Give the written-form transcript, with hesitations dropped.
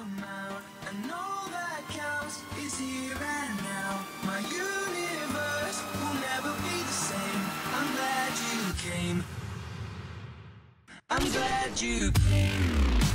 amount, and all that counts is here and now. My universe will never be the same. I'm glad you came. I'm glad you came.